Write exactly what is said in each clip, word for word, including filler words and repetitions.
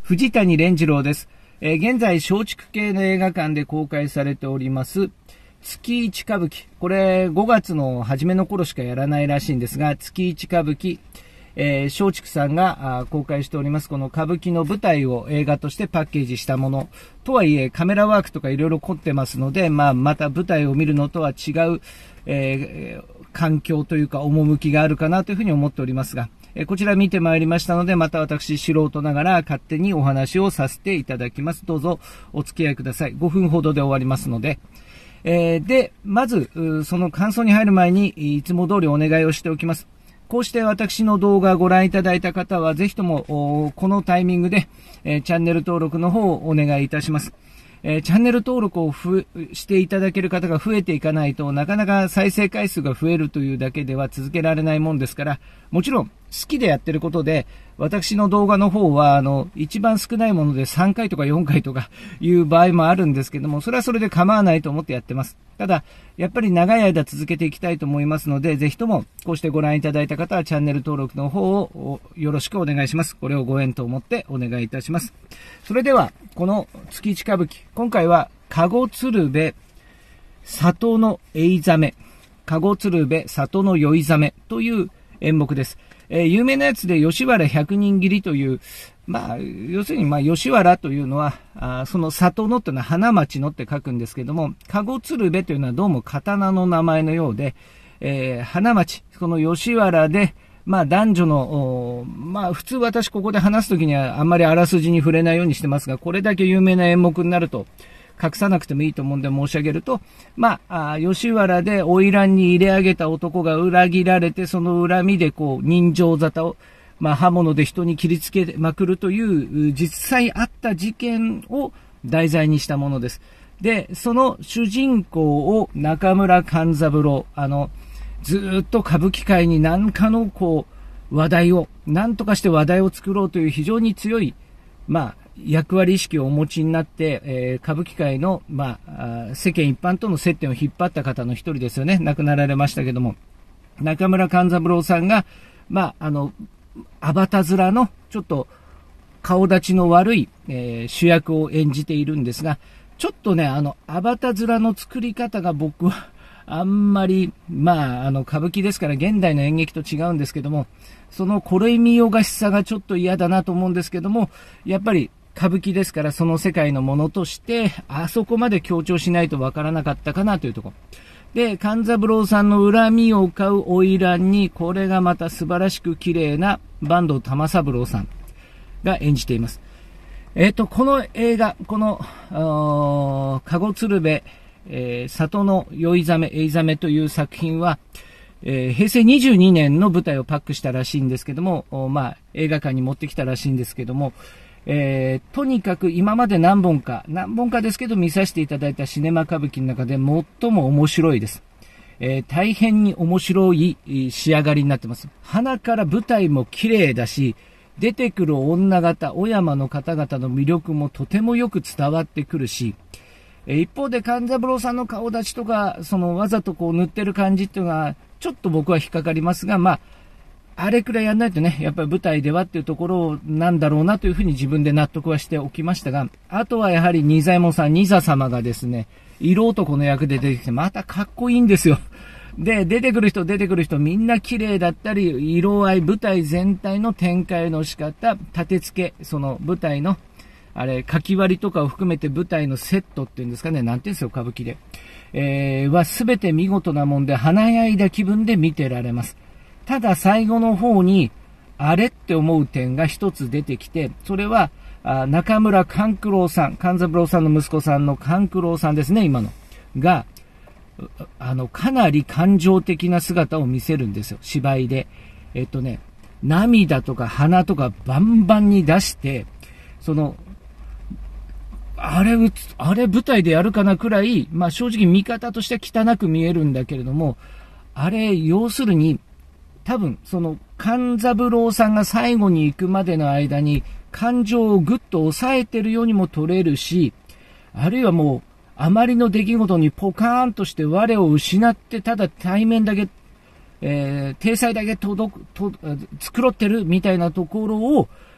藤谷連次郎です。えー、現在、松竹系の映画館で公開されております、月一歌舞伎。これ、ごがつの初めの頃しかやらないらしいんですが、月一歌舞伎、えー、松竹さんが公開しております、この歌舞伎の舞台を映画としてパッケージしたもの。とはいえ、カメラワークとかいろいろ凝ってますので、まあ、また舞台を見るのとは違う、えー、環境というか、趣があるかなというふうに思っておりますが、こちら見てまいりましたので、また私素人ながら勝手にお話をさせていただきます。どうぞお付き合いください。ごふんほどで終わりますので。えー、で、まず、その感想に入る前に、いつも通りお願いをしておきます。こうして私の動画をご覧いただいた方は、ぜひとも、このタイミングで、えー、チャンネル登録の方をお願いいたします。えー、チャンネル登録をふしていただける方が増えていかないとなかなか再生回数が増えるというだけでは続けられないもんですから、もちろん好きでやってることで、私の動画の方はあの一番少ないものでさんかいとかよんかいとかいう場合もあるんですけども、それはそれで構わないと思ってやってます。ただやっぱり長い間続けていきたいと思いますので、ぜひともこうしてご覧いただいた方はチャンネル登録の方をよろしくお願いします。これをご縁と思ってお願いいたします。それではこの月一歌舞伎、今回は籠鶴瓶里の酔いざめ、籠鶴瓶里の酔いざめという演目です。えー、有名なやつで吉原百人斬りという、まあ、要するに、まあ、吉原というのは、あその里のというのは花町のって書くんですけども、籠鶴瓶というのはどうも刀の名前のようで、えー、花町、この吉原で、まあ男女の、まあ普通私ここで話すときにはあんまりあらすじに触れないようにしてますが、これだけ有名な演目になると隠さなくてもいいと思うんで申し上げると、まあ、あ吉原で花魁に入れ上げた男が裏切られて、その恨みでこう人情沙汰を、まあ刃物で人に切りつけまくるという実際あった事件を題材にしたものです。で、その主人公を中村勘三郎、あの、ずーっと歌舞伎界に何かのこう話題を、何とかして話題を作ろうという非常に強い、まあ、役割意識をお持ちになって、えー、歌舞伎界の、まあ、世間一般との接点を引っ張った方の一人ですよね。亡くなられましたけども。中村勘三郎さんが、まあ、あの、アバタ面のちょっと顔立ちの悪い、えー、主役を演じているんですが、ちょっとね、あの、アバタ面の作り方が僕は、あんまり、まあ、あの、歌舞伎ですから現代の演劇と違うんですけども、そのこれ見よがしさがちょっと嫌だなと思うんですけども、やっぱり歌舞伎ですからその世界のものとして、あそこまで強調しないとわからなかったかなというところ。で、勘三郎さんの恨みを買う花魁に、これがまた素晴らしく綺麗な坂東玉三郎さんが演じています。えっと、この映画、この、籠鶴瓶、えー、里の酔いざめ、酔いざめという作品は、えー、へいせいにじゅうにねんの舞台をパックしたらしいんですけども、まあ、映画館に持ってきたらしいんですけども、えー、とにかく今まで何本か、何本かですけど見させていただいたシネマ歌舞伎の中で最も面白いです。えー、大変に面白い仕上がりになってます。鼻から舞台も綺麗だし、出てくる女方、お山の方々の魅力もとてもよく伝わってくるし、一方で勘三郎さんの顔立ちとか、そのわざとこう塗ってる感じっていうのは、ちょっと僕は引っかかりますが、まあ、あれくらいやんないとね、やっぱり舞台ではっていうところなんだろうなというふうに自分で納得はしておきましたが、あとはやはり仁左衛門さん、仁左様がですね、色男の役で出てきて、またかっこいいんですよ。で、出てくる人出てくる人みんな綺麗だったり、色合い、舞台全体の展開の仕方、立て付け、その舞台のあれ、書き割りとかを含めて舞台のセットっていうんですかね、なんていうんですよ、歌舞伎で。えー、はすべて見事なもんで、華やいだ気分で見てられます。ただ最後の方に、あれって思う点が一つ出てきて、それは、あ中村勘九郎さん、勘三郎さんの息子さんの勘九郎さんですね、今の。が、あの、かなり感情的な姿を見せるんですよ、芝居で。えっとね、涙とか鼻とかバンバンに出して、その、あれ、あれ舞台でやるかなくらい、まあ正直見方としては汚く見えるんだけれども、あれ、要するに、多分、その、勘三郎さんが最後に行くまでの間に、感情をぐっと抑えてるようにも取れるし、あるいはもう、あまりの出来事にポカーンとして我を失って、ただ対面だけ、えー、体裁だけ届く、と、繕ってるみたいなところを、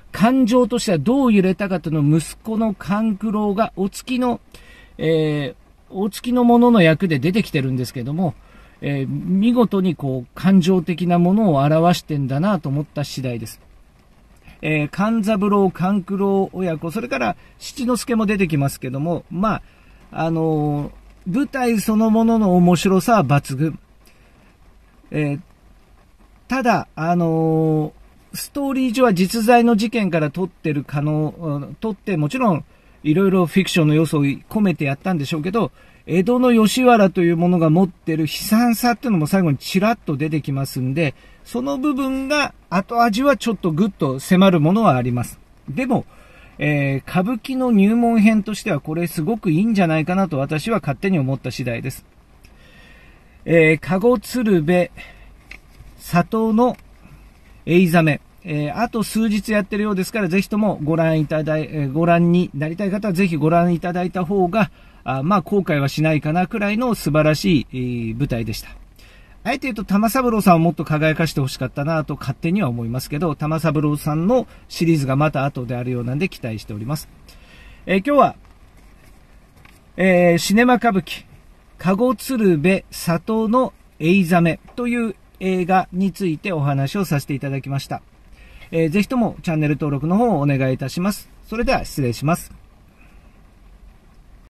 感情としてはどう揺れたかというのを息子の勘九郎がお付きの、えー、お付きの者の役で出てきてるんですけども、えー、見事にこう感情的なものを表してんだなと思った次第です。えー、勘三郎、勘九郎親子、それから七之助も出てきますけども、まあ、あのー、舞台そのものの面白さは抜群。えー、ただ、あのー、ストーリー上は実在の事件から撮ってる可能、撮ってもちろんいろいろフィクションの要素を込めてやったんでしょうけど、江戸の吉原というものが持ってる悲惨さっていうのも最後にちらっと出てきますんで、その部分が後味はちょっとグッと迫るものはあります。でも、えー、歌舞伎の入門編としてはこれすごくいいんじゃないかなと私は勝手に思った次第です。えー、かご鶴瓶、里のエイザメ、えー、あと数日やってるようですから、ぜひともご覧いただい、えー、ご覧になりたい方はぜひご覧いただいた方が、あまあ後悔はしないかなくらいの素晴らしい、えー、舞台でした。あえて言うと玉三郎さんをもっと輝かしてほしかったなと勝手には思いますけど、玉三郎さんのシリーズがまた後であるようなんで期待しております。えー、今日は、えー、シネマ歌舞伎、かご鶴瓶里のエイザメという映画についてお話をさせていただきました。えー、ぜひともチャンネル登録の方をお願いいたします。それでは失礼します。